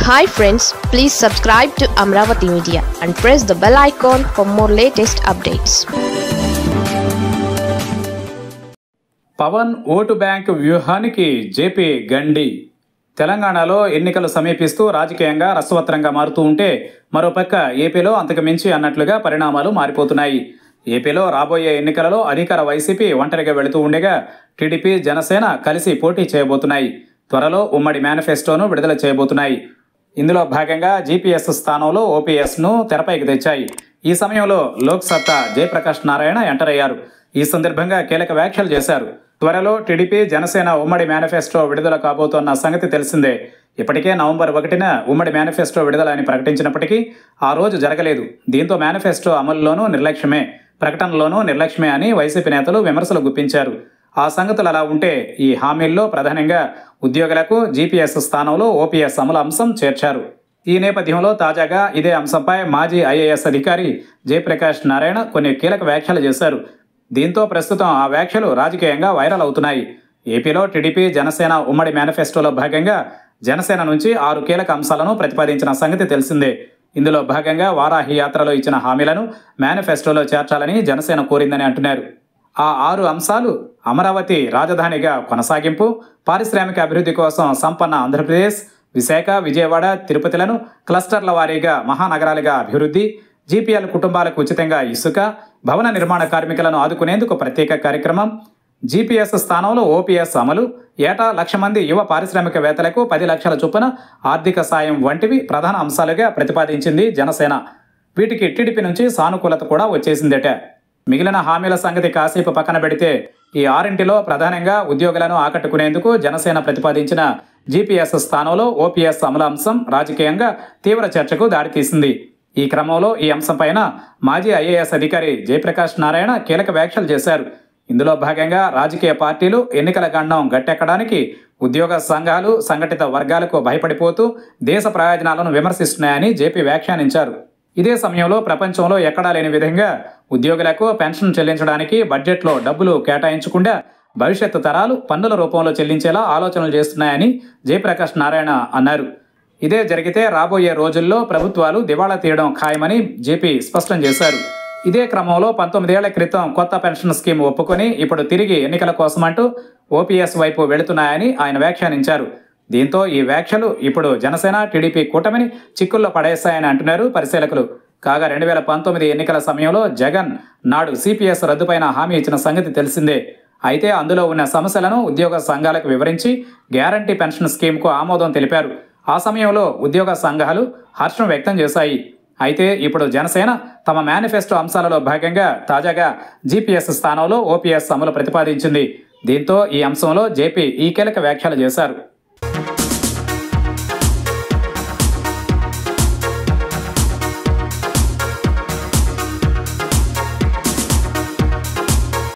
Hi friends, please subscribe to Amaravathi Media and press the bell icon for more latest updates. Pawan vote bank వ్యూహానికి JP గండి. తెలంగాణలో ఎన్నికలు సమీపిస్తూ రాజకీయంగా రసవత్రంగా మారుతూ ఉంటే మరోపక్క ఏపీలో అంతకు మించి అన్నట్లుగా పరిణామాలు మారిపోతున్నాయి. ఏపీలో రాబోయే ఎన్నికలలో అధికార వైసీపీ ఒంటరిగా వెళుతూ ఉండగా టీడీపీ జనసేన కలిసి పోటీ చేయబోతున్నాయి. త్వరలో ఉమ్మడి మేనిఫెస్టోను విడుదల చేయబోతున్నాయి. ఇందులో భాగంగా జీపీఎస్ స్థానంలో ఓపీఎస్ను తెరపైకి తెచ్చాయి. ఈ సమయంలో లోక్సత్తా జయప్రకాష్ నారాయణ ఎంటర్ అయ్యారు. ఈ సందర్భంగా కీలక వ్యాఖ్యలు చేశారు. త్వరలో టీడీపీ జనసేన ఉమ్మడి మేనిఫెస్టో విడుదల కాబోతోన్న సంగతి తెలిసిందే. ఇప్పటికే నవంబర్ 1న ఉమ్మడి మేనిఫెస్టో విడుదల అని ప్రకటించినప్పటికీ ఆ రోజు జరగలేదు. దీంతో మేనిఫెస్టో అమలులోనూ నిర్లక్ష్యమే, ప్రకటనలోనూ నిర్లక్ష్యమే అని వైసీపీ నేతలు విమర్శలు గుప్పించారు. ఆ సంగతులు అలా ఉంటే ఈ హామీల్లో ప్రధానంగా ఉద్యోగులకు జీపీఎస్ స్థానంలో ఓపీఎస్ అమలు అంశం చేర్చారు. ఈ నేపథ్యంలో తాజాగా ఇదే అంశంపై మాజీ ఐఏఎస్ అధికారి జయప్రకాష్ నారాయణ కొన్ని కీలక వ్యాఖ్యలు చేశారు. దీంతో ప్రస్తుతం ఆ వ్యాఖ్యలు రాజకీయంగా వైరల్ అవుతున్నాయి. ఏపీలో టీడీపీ జనసేన ఉమ్మడి మేనిఫెస్టోలో భాగంగా జనసేన నుంచి 6 కీలక అంశాలను ప్రతిపాదించిన సంగతి తెలిసిందే. ఇందులో భాగంగా వారాహి యాత్రలో ఇచ్చిన హామీలను మేనిఫెస్టోలో చేర్చాలని జనసేన కోరిందని అంటున్నారు. ఆ 6 అంశాలు అమరావతి రాజధానిగా కొనసాగింపు, పారిశ్రామిక అభివృద్ధి కోసం సంపన్న ఆంధ్రప్రదేశ్, విశాఖ, విజయవాడ, తిరుపతిలను క్లస్టర్ల వారీగా మహానగరాలుగా అభివృద్ధి, జీపీఎల్ కుటుంబాలకు ఉచితంగా ఇసుక, భవన నిర్మాణ కార్మికులను ఆదుకునేందుకు ప్రత్యేక కార్యక్రమం, జీపీఎస్ స్థానంలో ఓపీఎస్ అమలు, ఏటా 1,00,000 మంది యువ పారిశ్రామికవేత్తలకు 10 లక్షల చొప్పున ఆర్థిక సాయం వంటివి ప్రధాన అంశాలుగా ప్రతిపాదించింది జనసేన. వీటికి టీడీపీ నుంచి సానుకూలత కూడా వచ్చేసిందట. మిగిలిన హామీల సంగతి కాసేపు పక్కన పెడితే ఈ 6 ప్రధానంగా ఉద్యోగులను ఆకట్టుకునేందుకు జనసేన ప్రతిపాదించిన జీపీఎస్ స్థానంలో ఓపీఎస్ అమలు అంశం రాజకీయంగా తీవ్ర చర్చకు దారితీసింది. ఈ క్రమంలో ఈ అంశంపైన మాజీ ఐఏఎస్ అధికారి జయప్రకాష్ నారాయణ కీలక వ్యాఖ్యలు చేశారు. ఇందులో భాగంగా రాజకీయ పార్టీలు ఎన్నికల గండం గట్టెక్కడానికి ఉద్యోగ సంఘాలు సంఘటిత వర్గాలకు భయపడిపోతూ దేశ ప్రయోజనాలను విమర్శిస్తున్నాయని జేపీ వ్యాఖ్యానించారు. ఇదే సమయంలో ప్రపంచంలో ఎక్కడా లేని విధంగా ఉద్యోగులకు పెన్షన్ చెల్లించడానికి బడ్జెట్లో డబ్బులు కేటాయించకుండా భవిష్యత్తు తరాలు పన్నుల రూపంలో చెల్లించేలా ఆలోచనలు చేస్తున్నాయని జయప్రకాష్ నారాయణ అన్నారు. ఇదే జరిగితే రాబోయే రోజుల్లో ప్రభుత్వాలు దివాళా తీయడం ఖాయమని జేపీ స్పష్టం చేశారు. ఇదే క్రమంలో 19 ఏళ్ల క్రితం కొత్త పెన్షన్ స్కీమ్ ఒప్పుకొని ఇప్పుడు తిరిగి ఎన్నికల కోసమంటూ ఓపీఎస్ వైపు వెళుతున్నాయని ఆయన వ్యాఖ్యానించారు. దీంతో ఈ వ్యాఖ్యలు ఇప్పుడు జనసేన టీడీపీ కూటమిని చిక్కుల్లో పడేశాయని అంటున్నారు పరిశీలకులు. కాగా 2019 ఎన్నికల సమయంలో జగన్ నాడు సిపిఎస్ రద్దుపైన హామీ ఇచ్చిన సంగతి తెలిసిందే. అయితే అందులో ఉన్న సమస్యలను ఉద్యోగ సంఘాలకు వివరించి గ్యారంటీ పెన్షన్ స్కీమ్కు ఆమోదం తెలిపారు. ఆ సమయంలో ఉద్యోగ సంఘాలు హర్షం వ్యక్తం చేశాయి. అయితే ఇప్పుడు జనసేన తమ మేనిఫెస్టో అంశాలలో భాగంగా తాజాగా జీపీఎస్ స్థానంలో ఓపీఎస్ అమలు ప్రతిపాదించింది. దీంతో ఈ అంశంలో జేపీ ఈ కీలక వ్యాఖ్యలు చేశారు.